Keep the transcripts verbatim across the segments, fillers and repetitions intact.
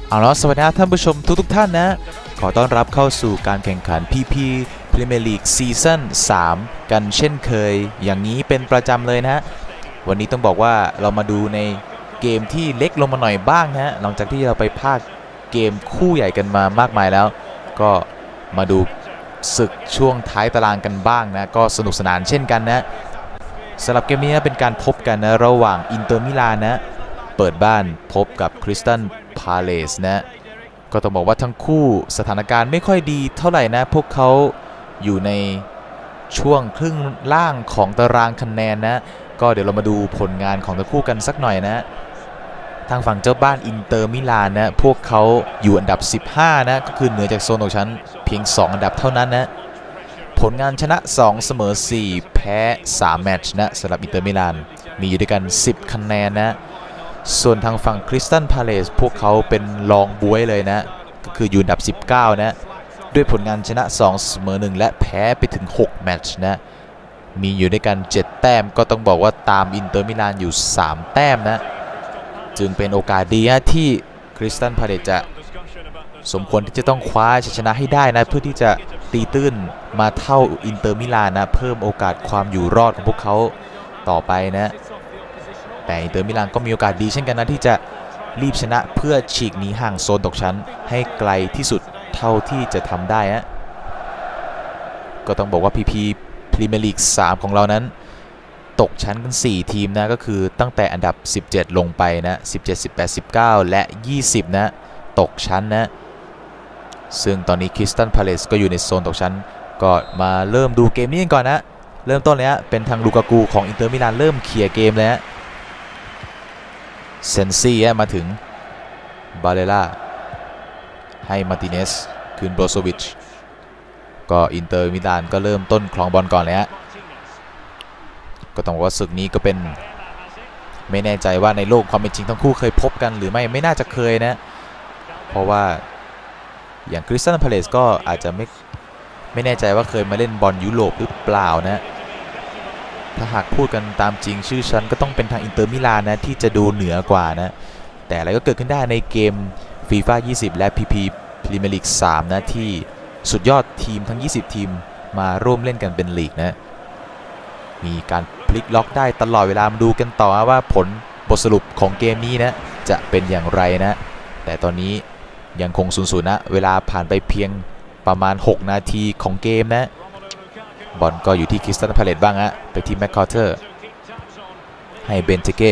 เอาละสวัสดีท่านผู้ชมทุกทุกท่านนะขอต้อนรับเข้าสู่การแข่งขัน พี พี Premier League ซีซั่นสามกันเช่นเคยอย่างนี้เป็นประจำเลยนะวันนี้ต้องบอกว่าเรามาดูในเกมที่เล็กลงมาหน่อยบ้างนะหลังจากที่เราไปพากเกมคู่ใหญ่กันมามากมายแล้วก็มาดูศึกช่วงท้ายตารางกันบ้างนะก็สนุกสนานเช่นกันนะสำหรับเกมนี้นะเป็นการพบกันนะระหว่างอินเตอร์มิลานนะเปิดบ้านพบกับคริสตัลพาเลซนะก็ต้องบอกว่าทั้งคู่สถานการณ์ไม่ค่อยดีเท่าไหร่นะพวกเขาอยู่ในช่วงครึ่งล่างของตารางคะแนนนะก็เดี๋ยวเรามาดูผลงานของทั้งคู่กันสักหน่อยนะทางฝั่งเจ้าบ้านอินเตอร์มิลานนะพวกเขาอยู่อันดับสิบห้านะก็คือเหนือจากโซนตกชั้นเพียงสองอันดับเท่านั้นนะผลงานชนะสองเสมอสี่แพ้สามแมตช์นะสำหรับอินเตอร์มิลานมีอยู่ด้วยกันสิบคะแนนนะส่วนทางฝั่งคริสตัลพาเลซพวกเขาเป็นรองบวยเลยนะก็คืออยู่อันดับสิบเก้านะด้วยผลงานชนะสองเสมอหนึ่งและแพ้ไปถึงหกแมตช์นะมีอยู่ด้วยกันเจ็ดแต้มก็ต้องบอกว่าตามอินเตอร์มิลานอยู่สามแต้มนะจึงเป็นโอกาสดีนะที่คริสตัลพาเลซจะสมควรที่จะต้องคว้าชัยชนะให้ได้นะเพื่อที่จะตีตื้นมาเท่าอินเตอร์มิลานนะเพิ่มโอกาสความอยู่รอดของพวกเขาต่อไปนะแต่อินเตอร์มิลานก็มีโอกาสดีเช่นกันนะที่จะรีบชนะเพื่อฉีกหนีห่างโซนตกชั้นให้ไกลที่สุดเท่าที่จะทำได้นะก็ต้องบอกว่า พี พี Premier League สามของเรานั้นตกชั้นกันสี่ทีมนะก็คือตั้งแต่อันดับสิบเจ็ดลงไปนะสิบเจ็ด สิบแปด สิบเก้าและยี่สิบนะตกชั้นนะซึ่งตอนนี้คริสตัลพาเลซก็อยู่ในโซนตกชั้นก็มาเริ่มดูเกมนี้กันก่อนนะเริ่มต้นเลยฮะเป็นทางลูกากูของอินเตอร์มิลานเริ่มเคลียร์เกมเลยฮะเซนซี่มาถึงบาเลล่าให้มาร์ติเนสคืนโบรโซวิชก็อินเตอร์มิลานก็เริ่มต้นครองบอลก่อนเลยฮะก็ต้องบอกว่าศึกนี้ก็เป็นไม่แน่ใจว่าในโลกความเป็นจริงทั้งคู่เคยพบกันหรือไม่ไม่น่าจะเคยนะเพราะว่าอย่างคริสตัลพาเลซก็อาจจะไม่ไม่แน่ใจว่าเคยมาเล่นบอลยุโรปหรือเปล่านะถ้าหากพูดกันตามจริงชื่อฉันก็ต้องเป็นทางอินเตอร์มิลานนะที่จะดูเหนือกว่านะแต่อะไรก็เกิดขึ้นได้ในเกม ฟีฟ่า ยี่สิบ และ พี พี Premier League สามนะที่สุดยอดทีมทั้งยี่สิบทีมมาร่วมเล่นกันเป็นลีกนะมีการพลิกล็อกได้ตลอดเวลามาดูกันต่อว่าผลบทสรุปของเกมนี้นะจะเป็นอย่างไรนะแต่ตอนนี้ยังคงศูนย์ศูนย์นะเวลาผ่านไปเพียงประมาณหกนาทีของเกมนะบอลก็อยู่ที่คริสตัลพาเลซบ้างฮะไปที่แม็กคอร์เตอร์ให้เบนเทเก้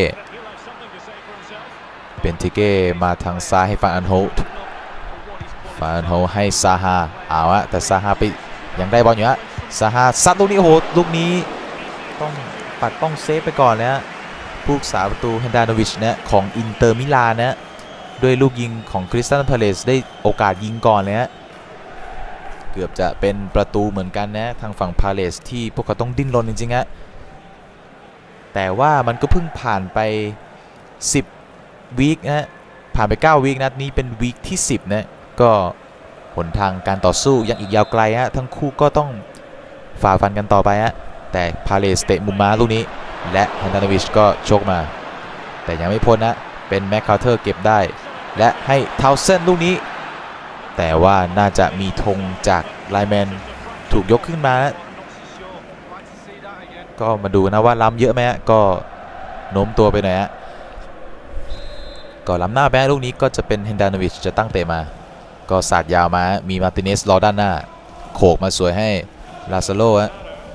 เบนเทเก้มาทางซ้ายให้ฟานอันโฮฟานอันโฮให้ซาฮาเอาอะแต่ซาฮาไปยังได้บอลอยู่ฮะซาฮาซัดลูกนี้โอ้โหลูกนี้ต้องปัดป้องเซฟไปก่อนนะผู้รักษาประตูเฮนดาโนวิชนะของอินเตอร์มิลานนะด้วยลูกยิงของคริสตัลพาเลซได้โอกาสยิงก่อนเลยฮะเกือบจะเป็นประตูเหมือนกันนะทางฝั่งพาเลซที่พวกเขาต้องดิ้นรนจริงๆฮะแต่ว่ามันก็เพิ่งผ่านไปสิบวีคนะผ่านไปเก้าวีคนัดนี้เป็นวีคที่สิบนะก็หนทางการต่อสู้ยังอีกยาวไกลฮะทั้งคู่ก็ต้องฝ่าฟันกันต่อไปฮะแต่พาเลซเตะมุมม้าลูกนี้และแฮนดาโนวิชก็โชคมาแต่ยังไม่พ้นนะเป็นแม็กคาร์เตอร์เก็บได้และให้เทาเซนลูกนี้แต่ว่าน่าจะมีธงจากไลแมนถูกยกขึ้นมานะก็มาดูนะว่าล้ำเยอะไหมฮะก็โน้มตัวไปหน่อยฮะก็ล้ำหน้าไปลูกนี้ก็จะเป็นเฮนดาโนวิชจะตั้งเตะมาก็สาดยาวมามีมาร์ติเนสรอด้านหน้าโขกมาสวยให้ลาซาโลฮะ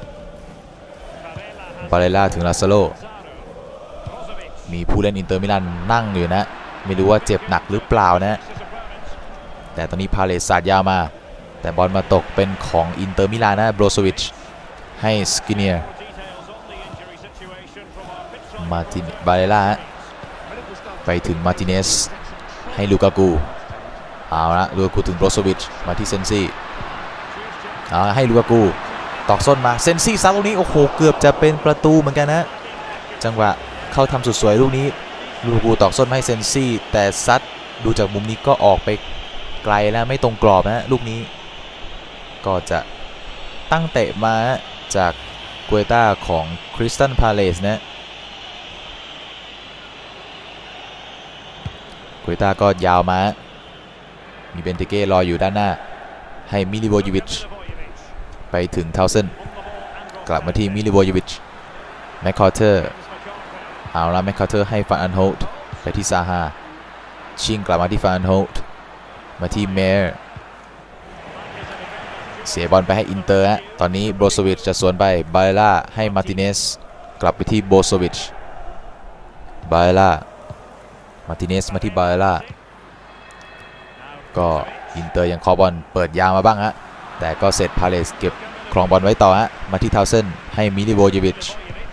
บาเลล่าถึงลาซาโลมีผู้เล่นอินเตอร์มิลานนั่งอยู่นะไม่รู้ว่าเจ็บหนักหรือเปล่านะแต่ตอนนี้พาเลซสาดยาวมาแต่บอลมาตกเป็นของอินเตอร์มิลานนะโบรโซวิชให้สกิเนียร์มาตินบาเลล่าไปถึงมาร์ติเนสให้ลูกากูเอาละลูกากูถึงโบรโซวิชมาที่เซนซี่เอาให้ลูกากูตอกส้นมาเซนซี่ซัดลูกนี้โอ้โหเกือบจะเป็นประตูเหมือนกันนะจังหวะเข้าทำสุดสวยลูกนี้ลูกากูตอกส้นให้เซนซี่แต่ซัดดูจากมุมนี้ก็ออกไปไกลแล้วไม่ตรงกรอบนะลูกนี้ก็จะตั้งเตะมาจากกัวต้าของคริสตัลพาเลซนะกัวต้าก็ยาวมามีเบนเทเก้รออยู่ด้านหน้าให้มิลิโวเยวิชไปถึงเทาเซนกลับมาที่มิลิโวเยวิชแมคคอร์เทอร์เอาละแมคคอร์เทอร์ให้ฟานอันโฮลต์ไปที่ซาฮาชิงกลับมาที่ฟานอันโฮลต์มาที่เมย์เสียบอลไปให้อินเตอร์ฮะตอนนี้โบโซวิชจะสวนไปบาเลล่าให้มาร์ติเนสกลับไปที่โบโซวิชบาเลล่ามาร์ติเนสมาที่บาเลล่าก็อินเตอร์ยังคอบอลเปิดยาวมาบ้างฮะแต่ก็เสร็จพาเลสเก็บครองบอลไว้ต่อฮะมาที่เทาเซนให้มิลิโวเยวิช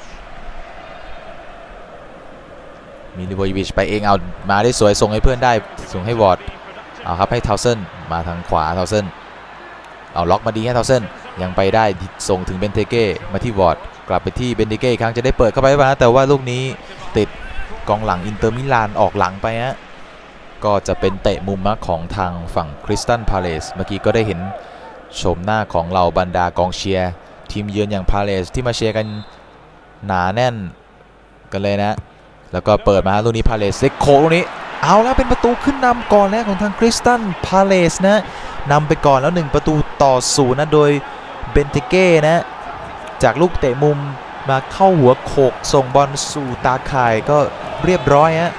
มิลิโวเยวิชไปเองเอามาได้สวยส่งให้เพื่อนได้ส่งให้วอร์ดเอาครับให้เทาเซนมาทางขวาเทาเซนเอาล็อกมาดีให้เทาเซนยังไปได้ส่งถึงเบนเทเก้มาที่วอร์ดกลับไปที่เบนเทเก้ครั้งจะได้เปิดเข้าไปบ้างแต่ว่าลูกนี้ติดกองหลังอินเตอร์มิลานออกหลังไปฮะก็จะเป็นเตะมุมของทางฝั่งคริสตัลพาเลสเมื่อกี้ก็ได้เห็นชมหน้าของเหล่าบรรดากองเชียร์ทีมเยือนอย่างพาเลสที่มาเชียร์กันหนาแน่นกันเลยนะแล้วก็เปิดมาลูกนี้พาเลสเล็กโค้งลูกนี้เอาแล้วเป็นประตูขึ้นนำก่อนแรกของทางคริสตัลพาเลสนะนำไปก่อนแล้วหนึ่งประตูต่อศูนย์นะโดยเบนเทเก้นะจากลูกเตะมุมมาเข้าหัวโขกส่งบอลสู่ตาข่ายก็เรียบร้อยฮะ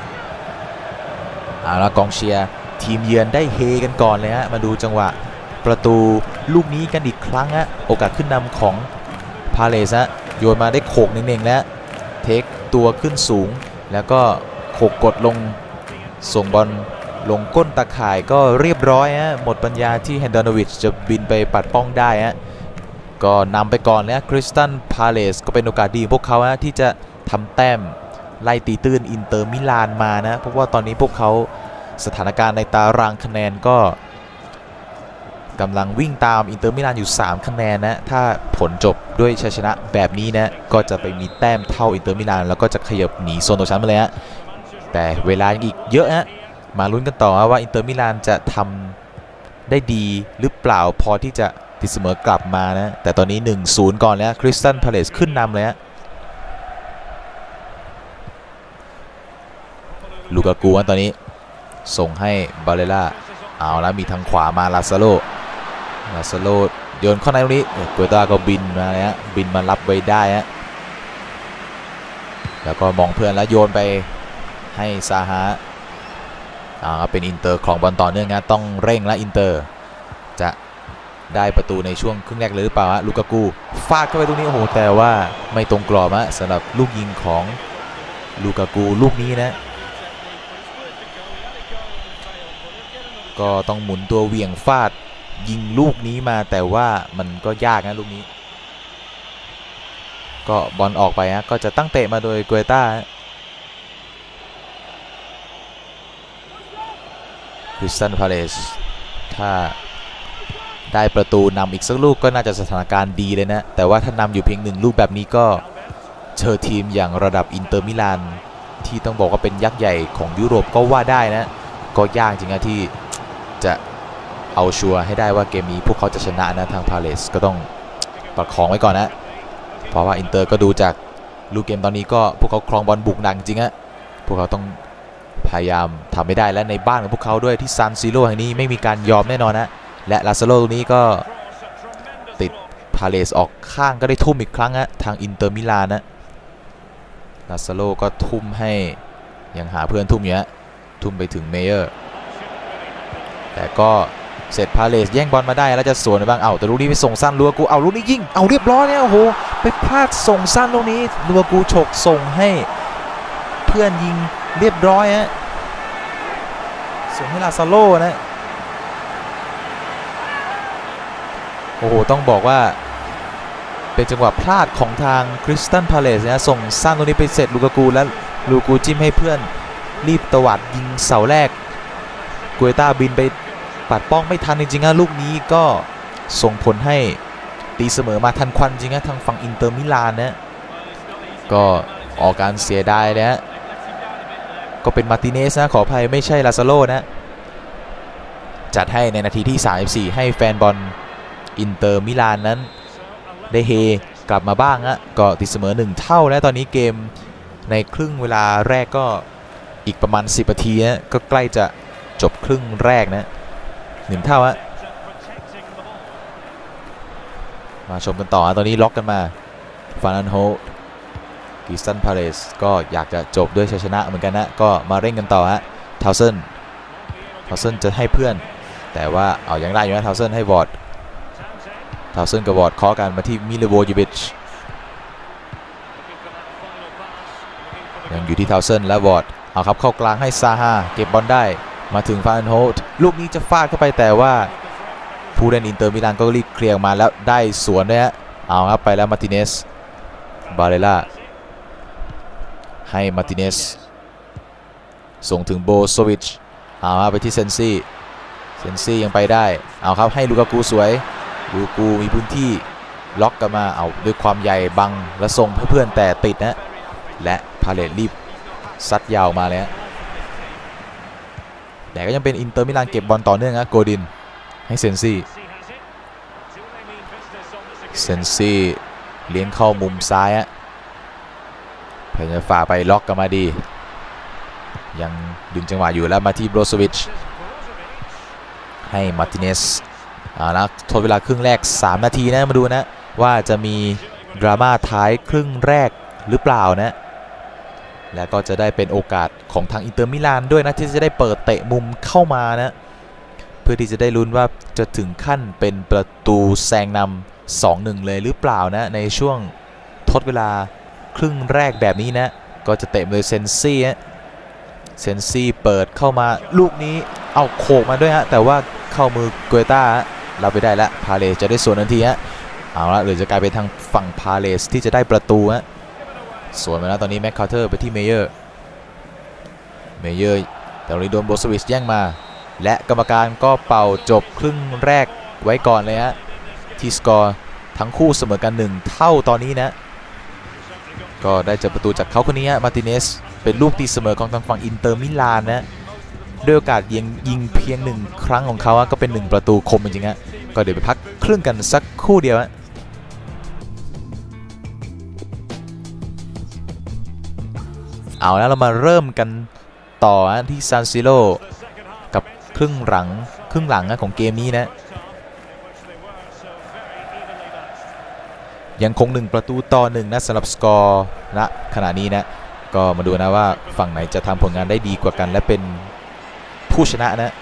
เอาละกองเชียร์ทีมเยือนได้เฮกันก่อนเลยฮะมาดูจังหวะประตูลูกนี้กันอีกครั้งฮะโอกาสขึ้นนำของพาเลสฮะโยนมาได้โขกเน่งๆแล้วเทคตัวขึ้นสูงแล้วก็โขกกดลงส่งบอลลงก้นตาข่ายก็เรียบร้อยฮะหมดปัญญาที่แฮนดานอวิชจะบินไปปัดป้องได้ฮะก็นำไปก่อนแล้วคริสตัลพาเลสก็เป็นโอกาสดีของพวกเขาฮะที่จะทำแต้มไล่ตีตื้นอินเตอร์มิลานมานะเพราะว่าตอนนี้พวกเขาสถานการณ์ในตารางคะแนนก็กำลังวิ่งตามอินเตอร์มิลานอยู่สามคะแนนนะถ้าผลจบด้วยชัยชนะแบบนี้นะก็จะไปมีแต้มเท่าอินเตอร์มิลานแล้วก็จะขยับหนีโซนตกชั้นไปเลยฮะแต่เวลาอีกเยอะฮะมาลุ้นกันต่อว่าอินเตอร์มิลานจะทำได้ดีหรือเปล่าพอที่จะตีเสมอกลับมานะแต่ตอนนี้ หนึ่งศูนย์ ก่อนแล้วคริสตัลพาเลสขึ้นนำเลยฮะลูกากูตอนนี้ส่งให้บาเลล่าเอาแล้วมีทางขวามาลาซาโลลาซาโลโยนเข้าในตรงนี้เกตาก็บินมาเลยฮะบินมารับไว้ได้ฮะแล้วก็มองเพื่อนแล้วโยนไปให้ซาฮาอ่าเป็นอินเตอร์ครองบอลต่อเนื่องนะต้องเร่งและอินเตอร์จะได้ประตูในช่วงครึ่งแรกหรือเปล่าฮะลูกากูฟาดเข้าไปตรงนี้โอ้โหแต่ว่าไม่ตรงกรอบฮะสำหรับลูกยิงของลูกากูลูกนี้นะก็ต้องหมุนตัวเวียงฟาดยิงลูกนี้มาแต่ว่ามันก็ยากนะลูกนี้ก็บอลออกไปฮะก็จะตั้งเตะมาโดยเกต้าคริสตัลพาเลสถ้าได้ประตูนำอีกสักลูกก็น่าจะสถานการณ์ดีเลยนะแต่ว่าถ้านำอยู่เพียงหนึ่งลูกแบบนี้ก็เจอทีมอย่างระดับอินเตอร์มิลานที่ต้องบอกว่าเป็นยักษ์ใหญ่ของยุโรปก็ว่าได้นะก็ยากจริงนะที่จะเอาชัวร์ให้ได้ว่าเกมนี้พวกเขาจะชนะนะทางพาเลสก็ต้องประคองไว้ก่อนนะเพราะว่าอินเตอร์ก็ดูจากลูกเกมตอนนี้ก็พวกเขาครองบอลบุกหนักจริงฮะพวกเขาต้องพยายามทำไม่ได้และในบ้านของพวกเขาด้วยที่ซานซิโร่แห่งนี้ไม่มีการยอมแน่นอนนะและลาซาโลตรงนี้ก็ติดพาเลสออกข้างก็ได้ทุ่มอีกครั้งฮะทางอินเตอร์มิลานนะลาซาโลก็ทุ่มให้ยังหาเพื่อนทุ่มอยู่ฮะทุ่มไปถึงเมเยอร์แต่ก็เสร็จพาเลสแย่งบอลมาได้แล้วจะสวนบ้างเอาแต่ลูกนี้ไปส่งสั้นลัวกูเอาลูกนี้ยิงเอาเรียบร้อยเนี่ยโอ้โหไปพลาดส่งสั้นลูกนี้ลัวกูฉกส่งให้เพื่อนยิงเรียบร้อยฮะส่งให้ลาซาโลนะโอ้โหต้องบอกว่าเป็นจังหวะพลาดของทางคริสตัลพาเลสนะส่งสั้นตรงนี้ไปเสร็จลูกากูแล้วลูกูจิ้มให้เพื่อนรีบตวัดยิงเสาแรกเกต้าบินไปปัดป้องไม่ทันจริงๆนะลูกนี้ก็ส่งผลให้ตีเสมอมาทันควันจริงนะทางฝั่งอินเตอร์มิลานนะก็ออกการเสียดายนะก็เป็นมาร์ติเนสนะขออภัยไม่ใช่ลาซาโลนะจัดให้ในนาทีที่สามสิบสี่ให้แฟนบอลอินเตอร์มิลานนั้นได้เฮกลับมาบ้างนะก็ตีเสมอหนึ่งเท่าแล้วตอนนี้เกมในครึ่งเวลาแรกก็อีกประมาณสิบนาทีนะก็ใกล้จะจบครึ่งแรกนะหนึ่งเท่าฮะมาชมกันต่อตอนนี้ล็อกกันมาฟานันโฮคริสตันพาเลสก็อยากจะจบด้วยชัยชนะเหมือนกันนะก็มาเร่งกันต่อฮะทาวเซนทาวเซนจะให้เพื่อนแต่ว่าเอายังได้อยู่นะทาวเซนให้วอร์ดทาวเซนกับวอร์ดเคาะกันมาที่มิเลโวยิวิชยังอยู่ที่ทาวเซนและวอร์ดเอาครับเข้ากลางให้ซาฮาเก็บบอลได้มาถึงฟานันโฮลูกนี้จะฟาดเข้าไปแต่ว่าผู้เล่นอินเตอร์มิลานก็รีบเคลียร์มาแล้วได้สวนด้วยฮะเอาครับไปแล้วมาร์ติเนสบาเรล่าให้มาร์ติเนสส่งถึงโบโซวิชเอาไปที่เซนซี่เซนซี่ยังไปได้เอาครับให้ลูกากูสวยลูกากูมีพื้นที่ล็อกกันมาเอาด้วยความใหญ่บังและส่งให้เพื่อนแต่ติดนะและพาเลตรีบซัดยาวมาเลยฮะแต่ก็ยังเป็นอินเตอร์มิลานเก็บบอลต่อเนื่องนะโกดินให้เซนซี่เซนซี่เลี้ยงเข้ามุมซ้ายฮะพยายามฝ่าไปล็อกกันมาดียังดึงจังหวะอยู่แล้วมาที่โบรโซวิชให้มาร์ติเนสอ่านะทดเวลาครึ่งแรกสามนาทีนะมาดูนะว่าจะมีดราม่าท้ายครึ่งแรกหรือเปล่านะและก็จะได้เป็นโอกาสของทางอินเตอร์มิลานด้วยนะที่จะได้เปิดเตะมุมเข้ามานะเพื่อที่จะได้ลุ้นว่าจะถึงขั้นเป็นประตูแซงนำ สองหนึ่ง เลยหรือเปล่านะในช่วงทดเวลาครึ่งแรกแบบนี้นะก็จะเตะโดยเซนซี่ฮะเซนซี่เปิดเข้ามาลูกนี้เอาโขกมาด้วยฮะแต่ว่าเข้ามือเกต้าเราไปได้แล้วพาเลสจะได้ส่วนทันทีฮะเอาละหรือจะกลายเป็นทางฝั่งพาเลสที่จะได้ประตูฮะส่วนมาแล้วตอนนี้แม็กคาร์เตอร์ไปที่เมเยอร์เมเยอร์แต่ตอนนี้โดนโบสวิชแย่งมาและกรรมการก็เป่าจบครึ่งแรกไว้ก่อนเลยฮะที่สกอร์ทั้งคู่เสมอกันหนึ่งเท่าตอนนี้นะก็ได้เจอประตูจากเขาคนนี้มาร์ติเนสเป็นลูกตีเสมอของทางฝั่งอินเตอร์มิลานนะด้วยโอกาสยิงยิงเพียงหนึ่งครั้งของเขาก็เป็นหนึ่งประตูคมจริงๆฮะก็เดี๋ยวไปพักครึ่งกันสักครู่เดียวฮะเอาแล้วเรามาเริ่มกันต่อที่ซานซิโร่กับครึ่งหลังครึ่งหลังของเกมนี้นะยังคงหนึ่งประตูต่อหนึ่งนะสำหรับสกอร์ณขณะนี้นะก็มาดูนะว่าฝั่งไหนจะทำผลงานได้ดีกว่ากันและเป็นผู้ชนะนะ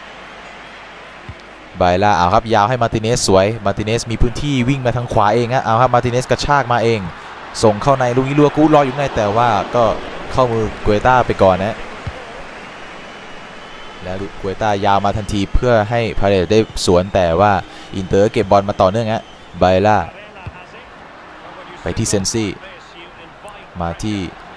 ไบล่าเอาครับยาวให้มาร์ติเนสสวยมาร์ติเนสมีพื้นที่วิ่งมาทางขวาเองฮะเอาครับมาร์ติเนสกระชากมาเองส่งเข้าในลูกนี้ลัวกูรออยู่ในแต่ว่าก็เข้ามือเกต้าไปก่อนนะแล้วเกต้ายาวมาทันทีเพื่อให้พาเลตได้สวนแต่ว่าอินเตอร์เก็บบอลมาต่อเนื่องฮะไบล่าไปที่เซนซี่มาที่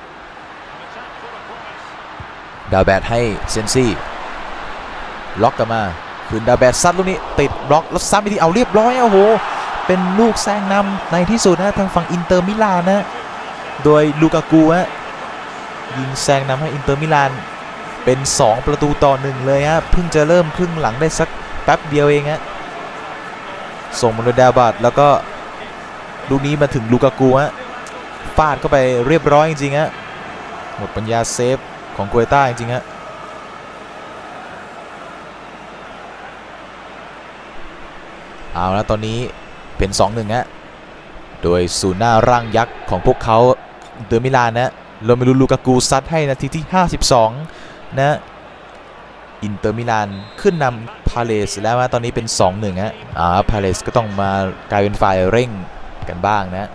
ดาวแบดให้เซนซี่ล็อกกันมาคืนดาวแบดซัดลูกนี้ติดบล็อกแล้วซ้ำไปที่เอาเรียบร้อยโอ้โหเป็นลูกแซงนำในที่สุดนะทางฝั่งอินเตอร์มิลานนะโดยลูกากูฮะยิงแซงนำให้อินเตอร์มิลานเป็นสองประตูต่อหนึ่งเลยฮะเพิ่งจะเริ่มครึ่งหลังได้สักแป๊บเดียวเองฮะส่งมาโดยดาวแบดแล้วก็ลูกนี้มาถึงลูกากูฮะฟาดเข้าไปเรียบร้อยจริงๆฮะหมดปัญญาเซฟของเกต้าจริงๆฮะเอาแล้วตอนนี้เป็น สองหนึ่ง ฮะโดยศูนย์หน้าร่างยักษ์ของพวกเขาเดอร์มิลานนะโรเมลูลูกากูซัดให้นาทีที่ห้าสิบสองนะอินเตอร์มิลานขึ้นนำพาเลสแล้วนะตอนนี้เป็น สองหนึ่ง ฮะอ่าพาเลสก็ต้องมากลายเป็นฝ่ายเร่งกันบ้างนะ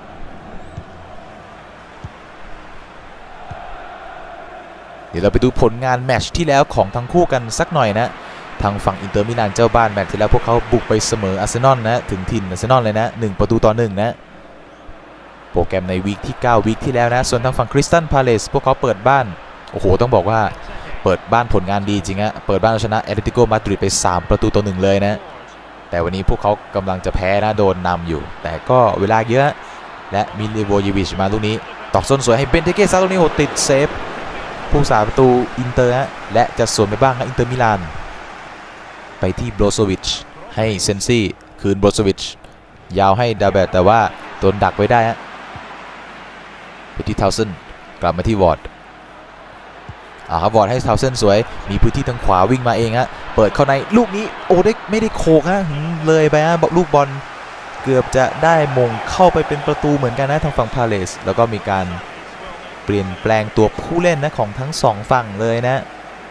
เดี๋ยวเราไปดูผลงานแมตช์ที่แล้วของทั้งคู่กันสักหน่อยนะทางฝั่งอินเตอร์มิลานเจ้าบ้านแมตช์ที่แล้วพวกเขาบุกไปเสมออาร์เซนอลนะถึงถิ่นอาร์เซนอลเลยนะหนึ่งประตูต่อหนึ่งนะโปรแกรมในวีคที่เก้าวีคที่แล้วนะส่วนทางฝั่งคริสตัลพาเลสพวกเขาเปิดบ้านโอ้โหต้องบอกว่าเปิดบ้านผลงานดีจริงฮะเปิดบ้านชนะแอตเลติโกมาดริดไปสามประตูต่อหนึ่งเลยนะแต่วันนี้พวกเขากำลังจะแพ้นะโดนนำอยู่แต่ก็เวลาเยอะและมิลิโวยิวิชมาลูกนี้ตอกส้นสวยให้เบนเทเก้ซาลูกนี้โหติดเซฟผู้สาประตูอินเตอร์ฮะและจะสวนไปบ้างนะอินเตอร์มิลานไปที่โบรโซวิชให้เซนซี่คืนโบรโซวิชยาวให้ดาเบตแต่ว่าโดนดักไว้ได้ฮะไปที่ทาวเซนกลับมาที่วอร์ดอ่าครับวอร์ดให้ทาวเซนสวยมีพื้นที่ทางขวาวิ่งมาเองฮะเปิดเข้าในลูกนี้โอ้ได้ไม่ได้โขกฮะเลยไปฮะลูกบอลเกือบจะได้มงเข้าไปเป็นประตูเหมือนกันนะทางฝั่งพาเลสแล้วก็มีการเปลี่ยนแปลงตัวผู้เล่นนะของทั้งสองฝั่งเลยนะ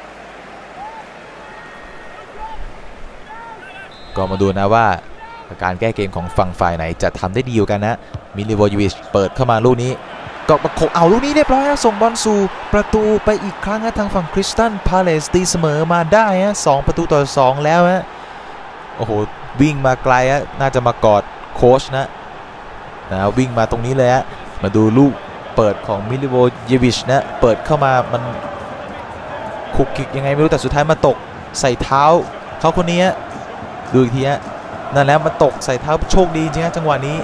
ก็มาดูนะว่าการแก้เกมของฝั่งฝ่ายไหนจะทำได้ดีกว่ากันนะมิลิโวยิวิชเปิดเข้ามาลูกนี้ก็ประกบเอาลูกนี้เรียบร้อยส่งบอลสู่ประตูไปอีกครั้งนะทางฝั่งคริสตัลพาเลสตีเสมอมาได้ฮะสองประตูต่อสองแล้วฮะโอ้โหวิ่งมาไกลฮะน่าจะมากอดโค้ชนะนะวิ่งมาตรงนี้เลยฮะมาดูลูกเปิดของมิลิโวยิวิชนะเปิดเข้ามามันคุกคิกยังไงไม่รู้แต่สุดท้ายมาตกใส่เท้าเขาคนนี้ดูอีกทีฮะนั่นแล้วมันตกใส่เท้าโชคดีจริงฮะจังหวะนี้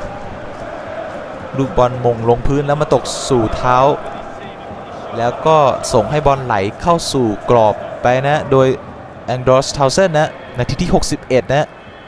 ลูกบอลมงลงพื้นแล้วมาตกสู่เท้าแล้วก็ส่งให้บอลไหลเข้าสู่กรอบไปนะโดยแองดรอสทาวเซนนะนาทีที่หกสิบเอ็ดนะ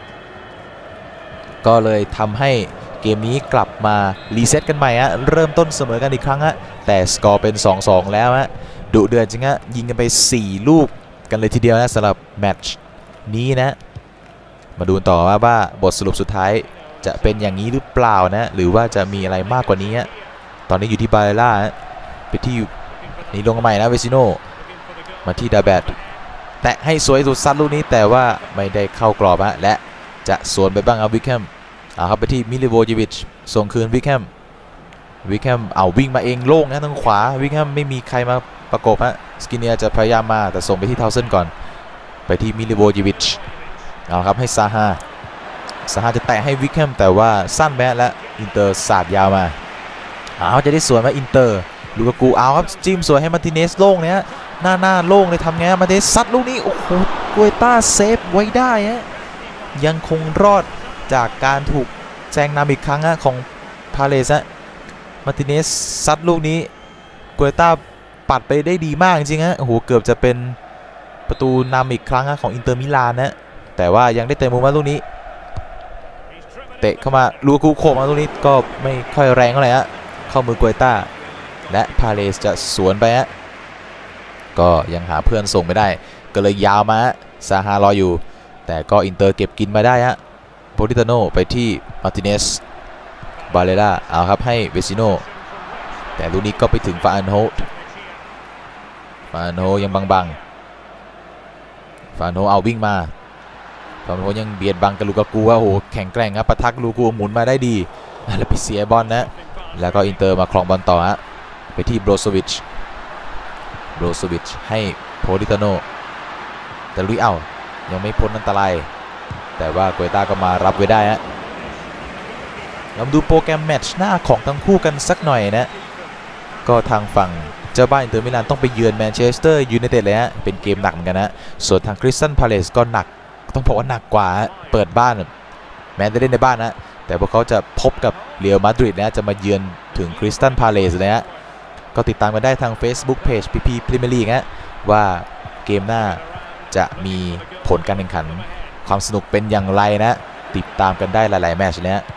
ก็เลยทำให้เกมนี้กลับมารีเซ็ตกันใหม่ฮะเริ่มต้นเสมอกันอีกครั้งฮะแต่สกอร์เป็น สองสอง แล้วฮะดุเดือดจริงฮะยิงกันไปสี่ลูกกันเลยทีเดียวนะสำหรับแมตช์นี้นะมาดูต่อว่าว่าบทสรุปสุดท้ายจะเป็นอย่างนี้หรือเปล่านะหรือว่าจะมีอะไรมากกว่านี้ตอนนี้อยู่ที่บาเลล่าไปที่นี่ลงใหม่นะเวซิโนมาที่ดาแบตแตะให้สวยสุดซัดลูกนี้แต่ว่าไม่ได้เข้ากรอบฮะและจะสวนไปบ้างเอาวิกแฮมเอาครับไปที่มิลิโวยิวิชส่งคืนวิกแฮมวิกแฮมเอาวิ่งมาเองโล่งนะทางขวาวิกแฮมไม่มีใครมาประกบฮะสกินเนียจะพยายามมาแต่ส่งไปที่ทาวเซนก่อนไปที่มิลิโวยิวิชเอาครับให้ซาฮาซาฮาจะแตะให้วิกแฮมแต่ว่าสั้นแม้และอินเตอร์สาดยาวมาเอาจะได้สวยไหมอินเตอร์ลูกากูเอาครับจิ้มสวยให้มาร์ติเนสโล่งเนี่ยหน้าหน้าโล่งเลยทำไงมาร์ติเนสซัดลูกนี้โอ้โหกวยต้าเซฟไว้ได้ฮะยังคงรอดจากการถูกแซงนำอีกครั้งของพาเลสฮะมาร์ติเนสซัดลูกนี้กวยต้าปัดไปได้ดีมากจริงฮะโอ้โหเกือบจะเป็นประตูนำอีกครั้งของอินเตอร์มิลานนะแต่ว่ายังได้เตะมุมมาลูกนี้เตะเข้ามาลูกากูโขกมาลูกนี้ก็ไม่ค่อยแรงเท่าไหร่ฮะเข้ามือกวยต้าและพาเลสจะสวนไปฮะก็ยังหาเพื่อนส่งไม่ได้ก็เลยยาวมาซาฮารออยู่แต่ก็อินเตอร์เก็บกินมาได้ฮะโปลิตาโนไปที่มาร์ติเนสบาเลล่าเอาครับให้เวซิโนแต่ลูกนี้ก็ไปถึงฟาอันโฮฟาอันโฮยังบังๆฟาอันโฮเอาวิ่งมาฟาอันโฮยังเบียดบังกับลูกากูว่าโอ้โหแข็งแกร่งครับปะทักลูกากูหมุนมาได้ดีแล้วไปเสียบอลนะแล้วก็อินเตอร์มาครองบอลต่อฮะไปที่โบรโซวิชโบรโซวิชให้โพลิตาโนแต่ลุยเอายังไม่พ้นอันตรายแต่ว่าโกเอต้าก็มารับไว้ได้ฮะเราดูโปรแกรมแมตช์หน้าของทั้งคู่กันสักหน่อยนะก็ทางฝั่งเจ้าบ้านอินเตอร์มิลานต้องไปเยือนแมนเชสเตอร์ยูไนเต็ดเลยฮะเป็นเกมหนักเหมือนกันนะส่วนทางคริสตัลพาเลสก็หนักต้องบอกว่าหนักกว่าเปิดบ้านแม้จะเล่นในบ้านนะแต่พวกเขาจะพบกับเรอัลมาดริดนะจะมาเยือนถึงคริสตัลพาเลสเลยฮะก็ติดตามกันได้ทาง Facebook Page พี พี Premier League ฮะว่าเกมหน้าจะมีผลการแข่งขันความสนุกเป็นอย่างไรนะติดตามกันได้หลายๆแมตช์เลยฮะ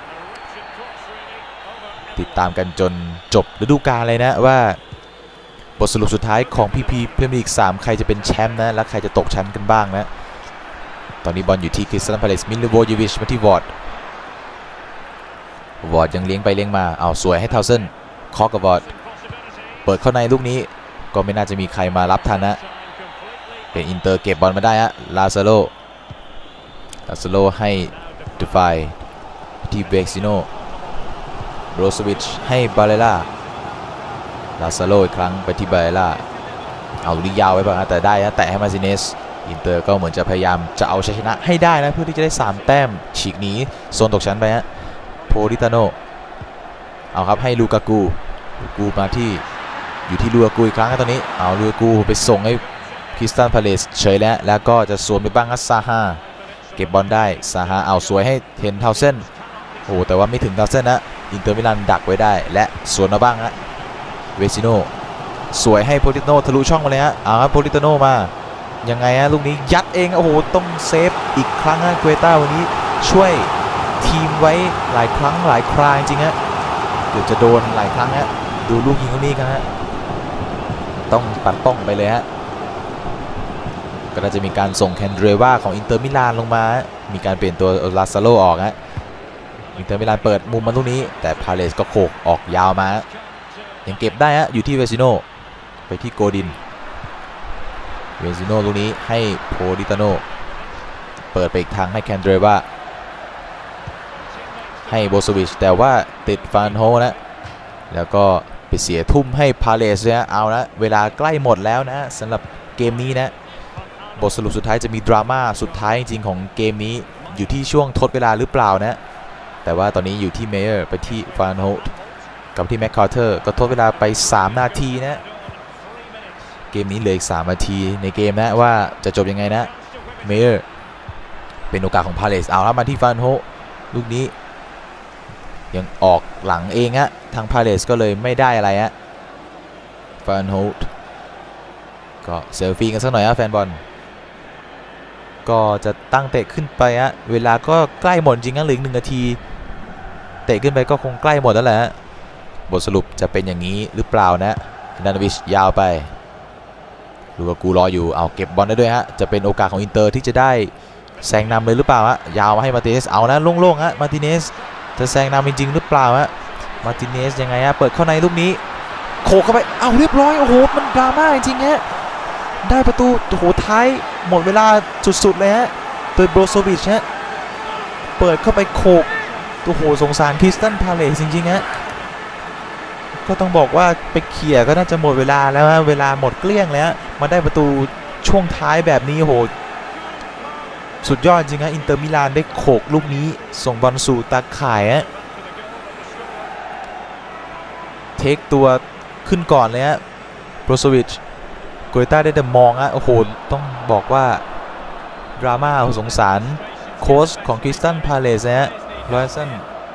ติดตามกันจนจบฤดูกาลเลยนะว่าบทสรุปสุดท้ายของ พี พี Premier League สามใครจะเป็นแชมป์นะและใครจะตกชั้นกันบ้างนะตอนนี้บอลอยู่ที่คริสตัลพาเลสมิลิโวยิวิชมาที่วอร์ดวอร์ดยังเลี้ยงไปเลี้ยงมาเอาสวยให้ทาวเซนเคาะกับวอร์ดเปิดเข้าในลูกนี้ก็ไม่น่าจะมีใครมารับทันนะเป็นอินเตอร์เก็บบอลมาได้ฮะลาซาโลลาซาโลให้ดูไฟที่เบกซิโนโรสวิชให้บาเลล่าลาซาโลอีกครั้งไปที่บาเลล่าเอาลูกยาวไว้บ้างแต่ได้นะแตะให้มาซิเนสอินเตอร์ก็เหมือนจะพยายามจะเอาชัยชนะให้ได้นะเพื่อที่จะได้สามแต้มฉีกหนีโซนตกชั้นไปฮะโพลิตาโนเอาครับให้ลูกากูลูกากูมาที่อยู่ที่ลูกากูอีกครั้งตอนนี้เอาลูกากูไปส่งให้คริสตัลพาเลสเฉยแล้วแล้วก็จะสวนไปบ้างซาฮาเก็บบอลได้ซาฮาเอาสวยให้เทนทาวเซนโอ้แต่ว่าไม่ถึงทาวเซนนะอินเตอร์มิลานดักไว้ได้และสวนมาบ้างฮะเวซิโนสวยให้โพลิตาโนทะลุช่องมาเลยฮะเอาครับโพลิตาโนมายังไงฮะลูกนี้ยัดเองโอ้โหต้องเซฟอีกครั้งฮะเกเต้าวันนี้ช่วยทีมไว้หลายครั้งหลายคราจริงๆฮะเกือบจะโดนหลายครั้งฮะดูลูกยิงลูกนี้กันฮะตต้องปัดป้องไปเลยฮะก็น่าจะมีการส่งแคนเดรวาของอินเตอร์มิลานลงมามีการเปลี่ยนตัวลาซาโลออกฮะอินเตอร์มิลานเปิดมุมมาตรงนี้แต่พาเลสก็โขกออกยาวมายังเก็บได้ฮะอยู่ที่เวซิโนไปที่โกดินเวซิโนตรงนี้ให้โพลิตาโนเปิดไปอีกทางให้แคนเดรวาให้โบโซวิชแต่ว่าติดฟานโฮนะแล้วก็ไปเสียทุ่มให้พาเลสเนี่ยเอาละเวลาใกล้หมดแล้วนะสำหรับเกมนี้นะบทสรุปสุดท้ายจะมีดราม่าสุดท้ายจริงๆของเกมนี้อยู่ที่ช่วงทดเวลาหรือเปล่านะแต่ว่าตอนนี้อยู่ที่เมเยอร์ไปที่ฟานโฮกับที่แม็กคาร์เตอร์ก็ทดเวลาไปสามนาทีนะเกมนี้เหลืออีกสามนาทีในเกมนะว่าจะจบยังไงนะเมเยอร์เป็นโอกาสของพาเลสเอาแล้วมาที่ฟานโฮลูกนี้ยังออกหลังเองฮะทางพาเลสก็เลยไม่ได้อะไรฮะฟานโฮก็เซลฟี่กันสักหน่อยฮะแฟนบอลก็จะตั้งเตะขึ้นไปฮะเวลาก็ใกล้หมดจริงนะเหลืออีกหนึ่งนาทีเตะขึ้นไปก็คงใกล้หมดแล้วแหละบทสรุปจะเป็นอย่างนี้หรือเปล่านะดานวิชยาวไปลูกากูรออยู่เอาเก็บบอลได้ด้วยฮะจะเป็นโอกาสของอินเตอร์ที่จะได้แซงนำเลยหรือเปล่าฮะยาวมาให้มาติเนสเอานะโล่งๆฮะมาติเนสจะแซงนำจริงๆหรือเปล่าฮะมาติเนสยังไงฮะเปิดเข้าในลูกนี้โขกเข้าไปเอาเรียบร้อยโอ้โหมันดราม่าจริงๆฮะได้ประตูโอ้โหท้ายหมดเวลาสุดๆเลยฮะโดยโบรโซวิชฮะเปิดเข้าไปโขกโอ้โหสงสารคริสตันพาเลสจริงๆฮะก็ต้องบอกว่าไปเขี่ยก็น่าจะหมดเวลาแล้วฮะเวลาหมดเกลี้ยงแล้วมาได้ประตูช่วงท้ายแบบนี้โอ้โหสุดยอดจริงฮะอินเตอร์มิลานได้โขกลูกนี้ส่งบอลสู่ตาข่ายฮะเทคตัวขึ้นก่อนเลยฮะโบรโซวิชโกเอต้าได้แต่มองฮะโอ้โหต้องบอกว่าดราม่าสงสารโค้ชของคริสตันพาเลสฮะรอยสัน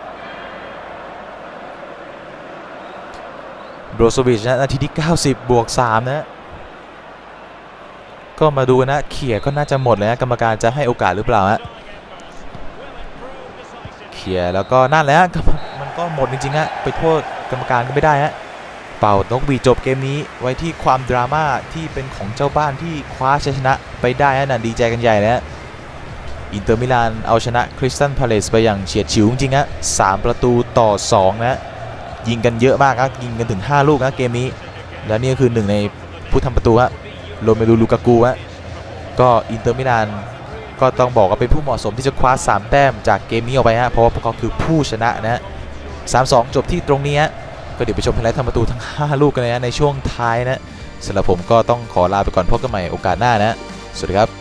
โบรโซวิชนะนาทีที่เก้าสิบบวกสามนะก็มาดูนะเขี่ยก็น่าจะหมดเลยนะกรรมการจะให้โอกาสหรือเปล่าฮะเขี่ยแล้วก็นั่นแหละมันก็หมดจริงๆฮะไปโทษกรรมการก็ไม่ได้ฮะเป่านกหวีดจบเกมนี้ไว้ที่ความดราม่าที่เป็นของเจ้าบ้านที่คว้าชัยชนะไปได้ฮะนั่นดีใจกันใหญ่แล้วอินเตอร์มิลานเอาชนะคริสตันพาเลสไปอย่างเฉียดฉิวจริงๆฮะสามประตูต่อสองนะยิงกันเยอะมากครับยิงกันถึงห้าลูกนะเกมนี้และนี่ก็คือหนึ่งในผู้ทำประตูฮะโรเมลูลูกากูฮะก็อินเตอร์มิลานก็ต้องบอกว่าเป็นผู้เหมาะสมที่จะคว้าสามแต้มจากเกมนี้ออกไปฮะเพราะว่าพวกเขาคือผู้ชนะนะฮะ สามสอง จบที่ตรงนี้ฮะก็เดี๋ยวไปชมไฮไลท์ทำประตูทั้งห้าลูกกันเลยนะในช่วงท้ายนะสำหรับผมก็ต้องขอลาไปก่อนพบกันใหม่โอกาสหน้านะสวัสดีครับ